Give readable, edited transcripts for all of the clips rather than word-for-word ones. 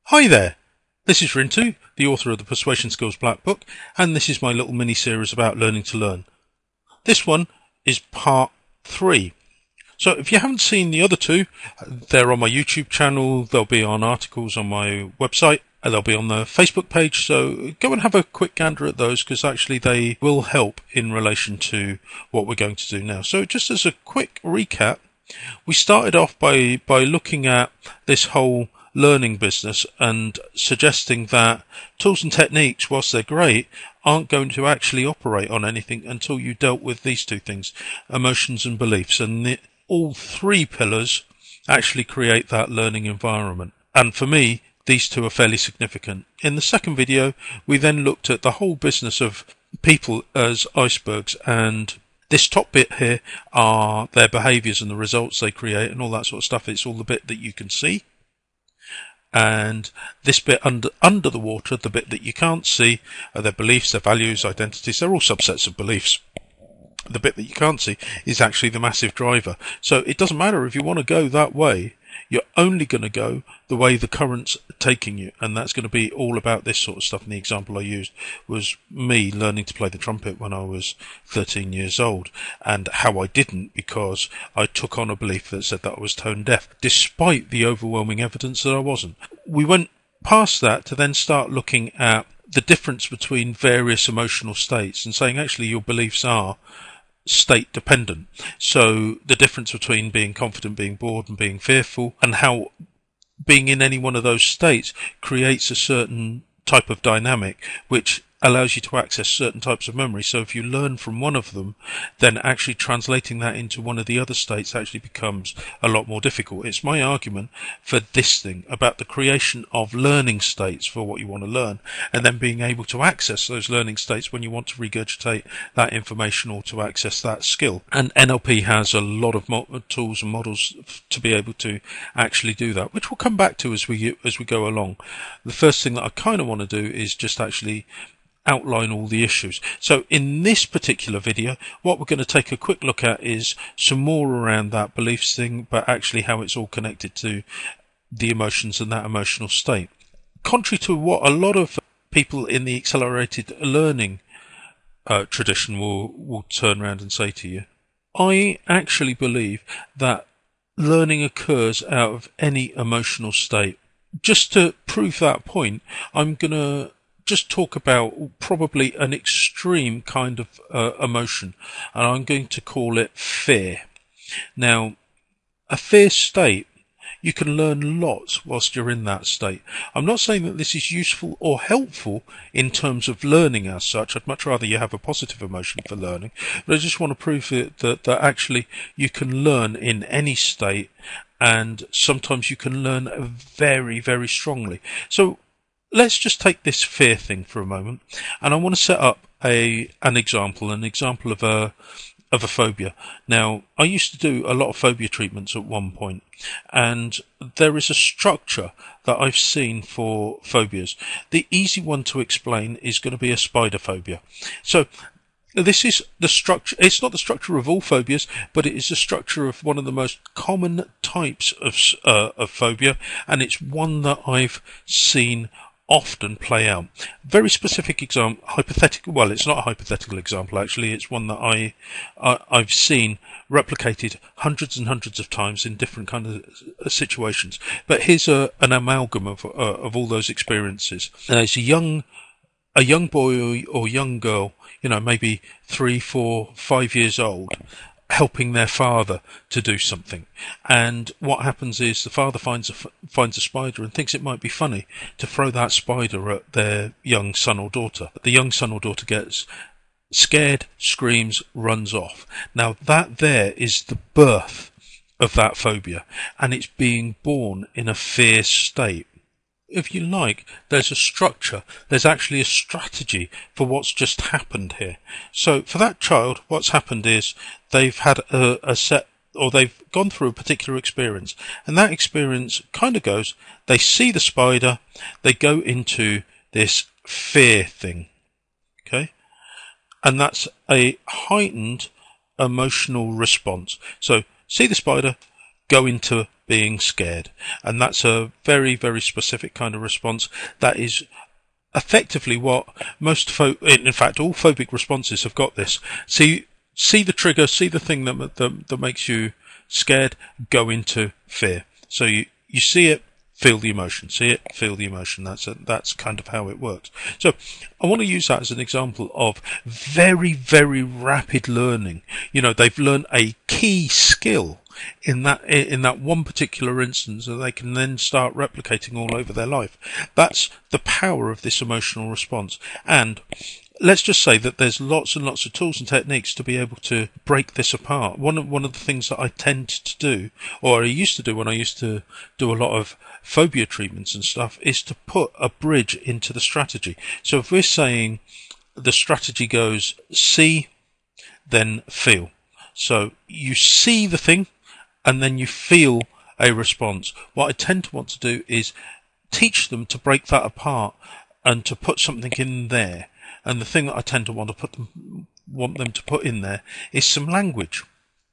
Hi there, this is Rintu, the author of the Persuasion Skills Black Book, and this is my little mini-series about learning to learn. This one is part 3. So if you haven't seen the other two, they're on my YouTube channel, they'll be on articles on my website, and they'll be on the Facebook page, so go and have a quick gander at those, because actually they will help in relation to what we're going to do now. So just as a quick recap, we started off by looking at this whole learning business and suggesting that tools and techniques, whilst they're great, aren't going to actually operate on anything until you dealt with these two things, emotions and beliefs. And all three pillars actually create that learning environment. And for me, these two are fairly significant. In the second video, we then looked at the whole business of people as icebergs, and this top bit here are their behaviours and the results they create and all that sort of stuff. It's all the bit that you can see. And this bit under the water, the bit that you can't see, are their beliefs, their values, identities. They're all subsets of beliefs. The bit that you can't see is actually the massive driver. So it doesn't matter if you want to go that way, you're only going to go the way the current's taking you, and that's going to be all about this sort of stuff. And the example I used was me learning to play the trumpet when I was 13 years old, and how I didn't, because I took on a belief that said that I was tone deaf, despite the overwhelming evidence that I wasn't. We went past that to then start looking at the difference between various emotional states and saying actually your beliefs are state dependent. So the difference between being confident, being bored and being fearful, and how being in any one of those states creates a certain type of dynamic which allows you to access certain types of memory. So if you learn from one of them, then actually translating that into one of the other states actually becomes a lot more difficult. It's my argument for this thing about the creation of learning states for what you want to learn, and then being able to access those learning states when you want to regurgitate that information or to access that skill. And NLP has a lot of tools and models to be able to actually do that, which we'll come back to as we go along. The first thing that I kind of want to do is just actually outline all the issues. So in this particular video, what we're going to take a quick look at is some more around that beliefs thing, but actually how it's all connected to the emotions and that emotional state. Contrary to what a lot of people in the accelerated learning tradition will turn around and say to you, I actually believe that learning occurs out of any emotional state. Just to prove that point, I'm going to just talk about probably an extreme kind of emotion, and I'm going to call it fear. Now, a fear state, you can learn lots whilst you're in that state. I'm not saying that this is useful or helpful in terms of learning as such. I'd much rather you have a positive emotion for learning, but I just want to prove that actually you can learn in any state, and sometimes you can learn very, very strongly. So let's just take this fear thing for a moment, and I want to set up an example of a phobia. Now, I used to do a lot of phobia treatments at one point, and there is a structure that I've seen for phobias. The easy one to explain is going to be a spider phobia. So this is the structure. It's not the structure of all phobias, but it is the structure of one of the most common types of phobia, and it's one that I've seen often play out. Very specific example, hypothetical. Well, it's not a hypothetical example actually. It's one that I've seen replicated hundreds and hundreds of times in different kind of situations. But here's an amalgam of all those experiences. It's a young boy or young girl, maybe 3, 4, 5 years old, helping their father to do something, and what happens is the father finds a spider and thinks it might be funny to throw that spider at their young son or daughter. The young son or daughter gets scared, screams, runs off. Now that there is the birth of that phobia, and it's being born in a fear state. If you like, there's a structure, there's actually a strategy for what's just happened here. So for that child, what's happened is they've had a set, or they've gone through a particular experience, and that experience kind of goes, they see the spider, they go into this fear thing, okay? And that's a heightened emotional response. So see the spider, go into being scared. And that's a very, very specific kind of response. That is effectively what in fact, all phobic responses have got this. See the trigger, see the thing that makes you scared, go into fear. So you see it, feel the emotion. See it, feel the emotion. That's kind of how it works. So I want to use that as an example of very, very rapid learning. They've learned a key skill in that one particular instance that they can then start replicating all over their life. That's the power of this emotional response. And let's just say that there's lots and lots of tools and techniques to be able to break this apart. One of the things that I tend to do, or I used to do when I used to do a lot of phobia treatments and stuff, is to put a bridge into the strategy. So if we're saying the strategy goes see, then feel. So you see the thing, and then you feel a response. What I tend to want to do is teach them to break that apart and to put something in there. And the thing that I tend to want them to put in there is some language.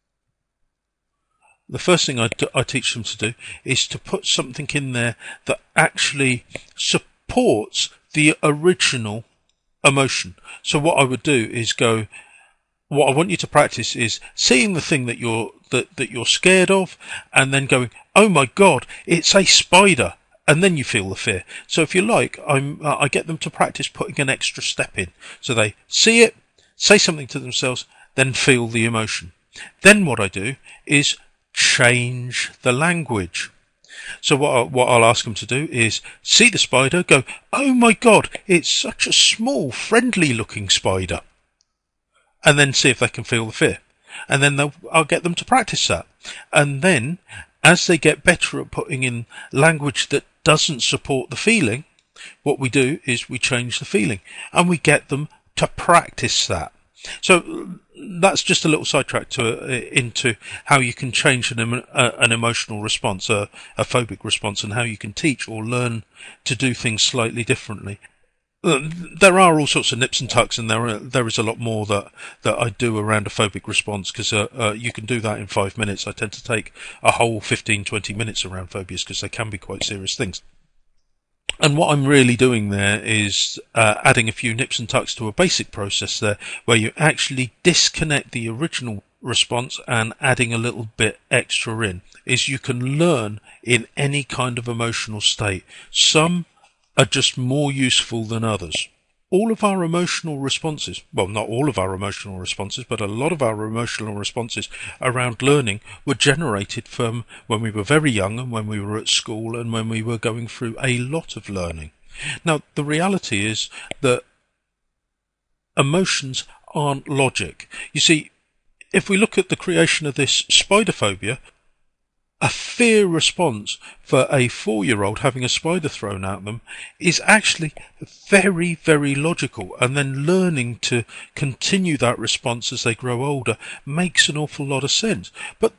The first thing I teach them to do is to put something in there that actually supports the original emotion. So what I would do is what I want you to practice is seeing the thing that you're scared of, and then going, oh my God, it's a spider. And then you feel the fear. So if you like, I get them to practice putting an extra step in. So they see it, say something to themselves, then feel the emotion. Then what I do is change the language. So what I'll ask them to do is see the spider, go, oh my God, it's such a small, friendly looking spider. And then see if they can feel the fear. And then I'll get them to practice that. And then, as they get better at putting in language that doesn't support the feeling, what we do is we change the feeling. And we get them to practice that. So that's just a little sidetrack into how you can change an emotional response, a phobic response, and how you can teach or learn to do things slightly differently. There are all sorts of nips and tucks, and there is a lot more that I do around a phobic response, because you can do that in 5 minutes. I tend to take a whole 15-20 minutes around phobias, because they can be quite serious things. And what I'm really doing there is adding a few nips and tucks to a basic process there, where you actually disconnect the original response and adding a little bit extra in. Is you can learn in any kind of emotional state. Some are just more useful than others. All of our emotional responses, well, not all of our emotional responses, but a lot of our emotional responses around learning were generated from when we were very young and when we were at school and when we were going through a lot of learning. Now, the reality is that emotions aren't logic. You see, if we look at the creation of this spider phobia, a fear response for a 4-year-old having a spider thrown at them is actually very, very logical. And then learning to continue that response as they grow older makes an awful lot of sense. But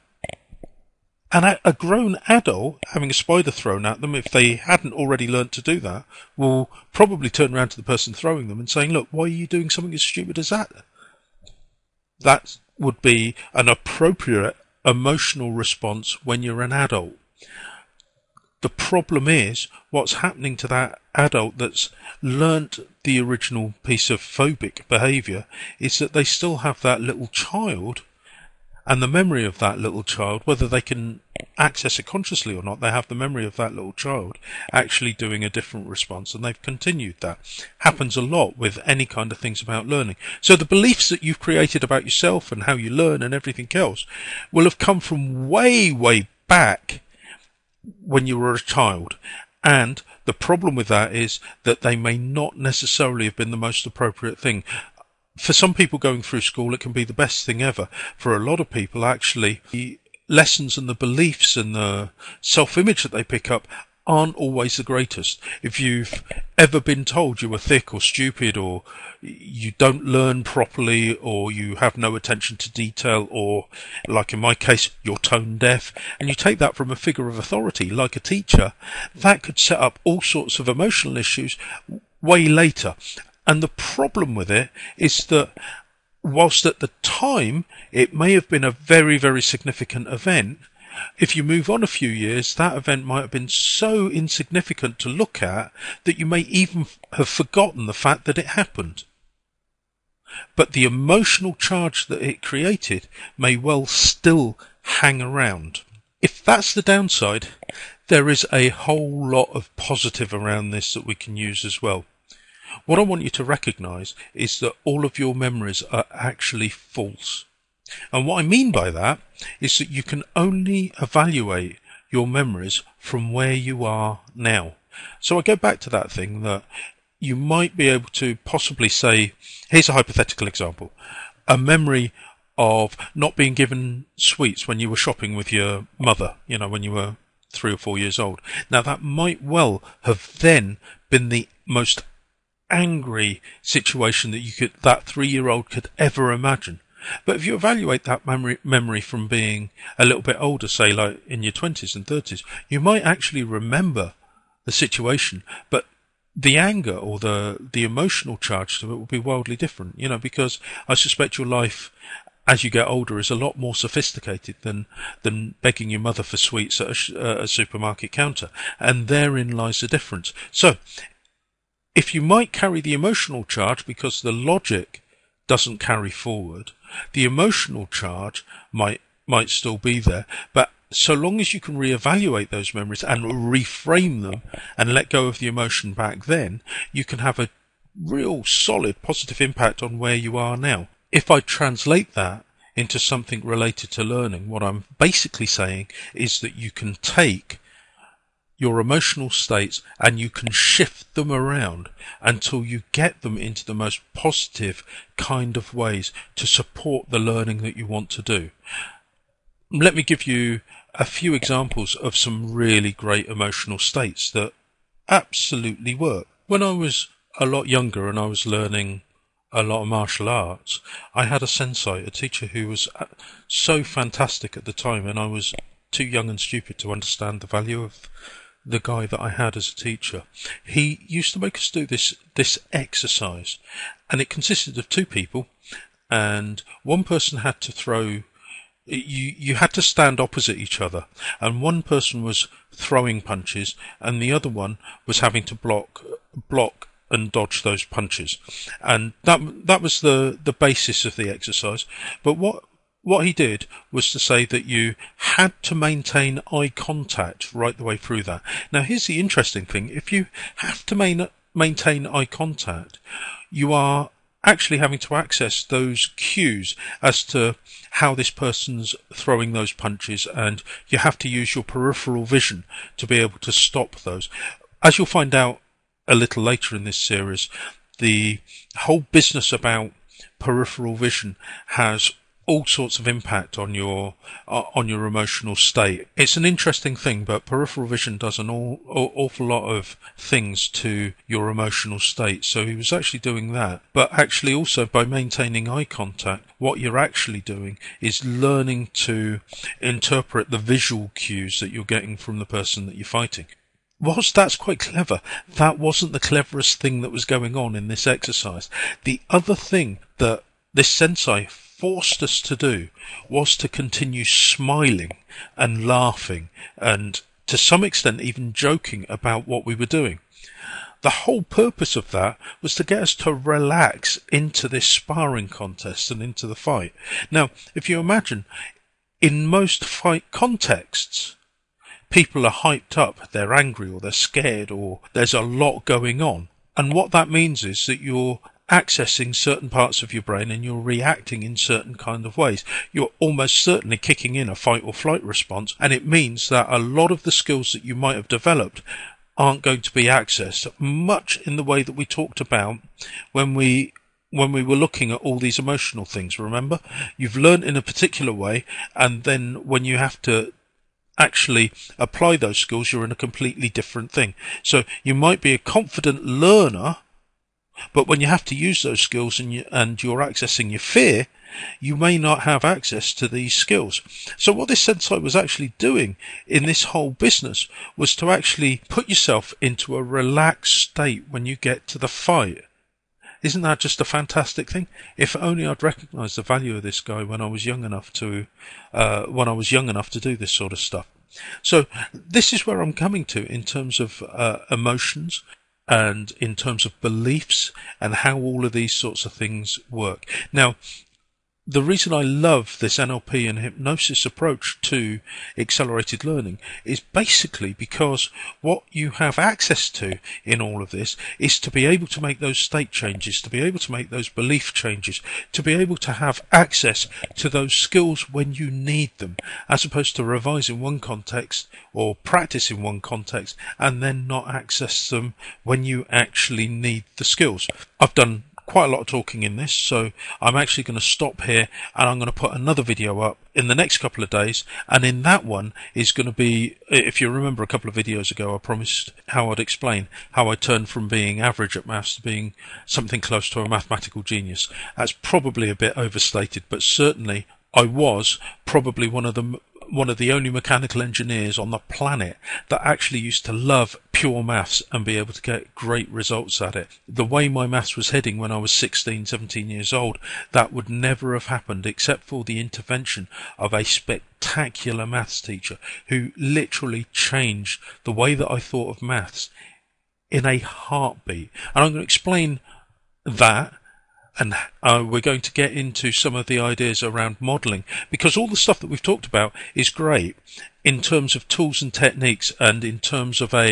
a grown adult having a spider thrown at them, if they hadn't already learnt to do that, will probably turn around to the person throwing them and saying, look, why are you doing something as stupid as that? That would be an appropriate emotional response when you're an adult. The problem is what's happening to that adult that's learnt the original piece of phobic behaviour is that they still have that little child, and the memory of that little child, whether they can access it consciously or not, they have the memory of that little child actually doing a different response, and they've continued that. Happens a lot with any kind of things about learning. So the beliefs that you've created about yourself and how you learn and everything else will have come from way, way back when you were a child. And the problem with that is that they may not necessarily have been the most appropriate thing. For some people going through school, it can be the best thing ever. For a lot of people, actually, the lessons and the beliefs and the self-image that they pick up aren't always the greatest. If you've ever been told you were thick or stupid, or you don't learn properly, or you have no attention to detail, or, like in my case, you're tone deaf, and you take that from a figure of authority, like a teacher, that could set up all sorts of emotional issues way later. And the problem with it is that whilst at the time it may have been a very, very significant event, If you move on a few years, that event might have been so insignificant to look at that you may even have forgotten the fact that it happened. But the emotional charge that it created may well still hang around. If that's the downside, there is a whole lot of positive around this that we can use as well. What I want you to recognise is that all of your memories are actually false. And what I mean by that is that you can only evaluate your memories from where you are now. So I go back to that thing that you might be able to possibly say, here's a hypothetical example, a memory of not being given sweets when you were shopping with your mother, when you were 3 or 4 years old. Now that might well have then been the most angry situation that 3-year-old could ever imagine. But if you evaluate that memory from being a little bit older, say like in your 20s and 30s, you might actually remember the situation, but the anger or the emotional charge to it will be wildly different, because I suspect your life as you get older is a lot more sophisticated than begging your mother for sweets at a supermarket counter. And therein lies the difference. So if you might carry the emotional charge because the logic doesn't carry forward, the emotional charge might still be there, but so long as you can reevaluate those memories and reframe them and let go of the emotion back then, you can have a real solid positive impact on where you are now. If I translate that into something related to learning, what I'm basically saying is that you can take your emotional states and you can shift them around until you get them into the most positive kind of ways to support the learning that you want to do. Let me give you a few examples of some really great emotional states that absolutely work. When I was a lot younger and I was learning a lot of martial arts, I had a sensei, a teacher who was so fantastic at the time, and I was too young and stupid to understand the value of the guy that I had as a teacher. He used to make us do this exercise, and it consisted of 2 people, and one person had to throw. You had to stand opposite each other, and one person was throwing punches, and the other one was having to block and dodge those punches, and that was the basis of the exercise. But what he did was to say that you had to maintain eye contact right the way through that. Now, here's the interesting thing. If you have to maintain eye contact, you are actually having to access those cues as to how this person's throwing those punches, and you have to use your peripheral vision to be able to stop those. As you'll find out a little later in this series, the whole business about peripheral vision has all sorts of impact on your emotional state. It's an interesting thing, but peripheral vision does an awful lot of things to your emotional state. So he was actually doing that, but actually also by maintaining eye contact, what you're actually doing is learning to interpret the visual cues that you're getting from the person that you're fighting. Whilst that's quite clever, that wasn't the cleverest thing that was going on in this exercise. The other thing that this sensei forced us to do was to continue smiling and laughing and to some extent even joking about what we were doing. The whole purpose of that was to get us to relax into this sparring contest and into the fight. Now, if you imagine, in most fight contexts, people are hyped up, they're angry or they're scared or there's a lot going on. And what that means is that you're accessing certain parts of your brain and you're reacting in certain kind of ways. You're almost certainly kicking in a fight or flight response, and it means that a lot of the skills that you might have developed aren't going to be accessed, much in the way that we talked about when we were looking at all these emotional things. Remember, you've learned in a particular way, and then when you have to actually apply those skills, you're in a completely different thing. So you might be a confident learner, but when you have to use those skills and you're accessing your fear, you may not have access to these skills. So what this sensei was actually doing in this whole business was to actually put yourself into a relaxed state when you get to the fight. Isn't that just a fantastic thing? If only I'd recognised the value of this guy when I was young enough to do this sort of stuff. So this is where I'm coming to in terms of emotions and in terms of beliefs and how all of these sorts of things work. Now, the reason I love this NLP and hypnosis approach to accelerated learning is basically because what you have access to in all of this is to be able to make those state changes, to be able to make those belief changes, to be able to have access to those skills when you need them, as opposed to revise in one context or practice in one context and then not access them when you actually need the skills. I've done quite a lot of talking in this, so I'm actually going to stop here and I'm going to put another video up in the next couple of days, and in that one is going to be, if you remember a couple of videos ago, I promised how I'd explain how I turned from being average at maths to being something close to a mathematical genius. That's probably a bit overstated, but certainly I was probably one of the only mechanical engineers on the planet that actually used to love pure maths and be able to get great results at it. The way my maths was heading when I was 16, 17 years old, that would never have happened except for the intervention of a spectacular maths teacher who literally changed the way that I thought of maths in a heartbeat. And I'm going to explain that. And we're going to get into some of the ideas around modelling, because all the stuff that we've talked about is great in terms of tools and techniques and in terms of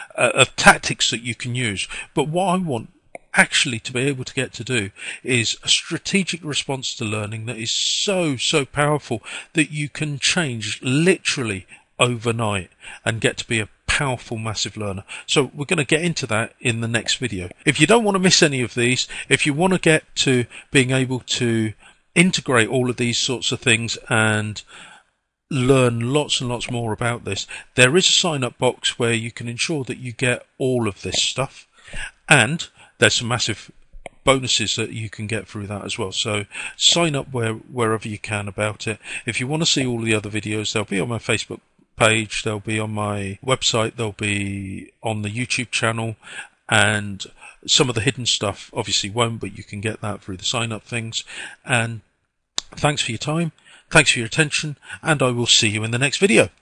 of tactics that you can use. But what I want actually to be able to get to do is a strategic response to learning that is so powerful that you can change literally overnight and get to be a powerful, massive learner. So we're going to get into that in the next video. If you don't want to miss any of these, if you want to get to being able to integrate all of these sorts of things and learn lots and lots more about this, there is a sign-up box where you can ensure that you get all of this stuff, and there's some massive bonuses that you can get through that as well. So sign up wherever you can about it. If you want to see all the other videos, they'll be on my Facebook page, they'll be on my website, they'll be on the YouTube channel, and some of the hidden stuff obviously won't, but you can get that through the sign up things. And thanks for your time, thanks for your attention, and I will see you in the next video.